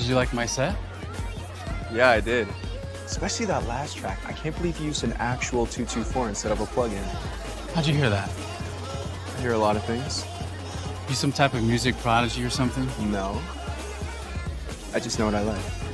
Did you like my set? Yeah, I did. Especially that last track. I can't believe you used an actual 224 instead of a plug-in. How'd you hear that? I hear a lot of things. You some type of music prodigy or something? No. I just know what I like.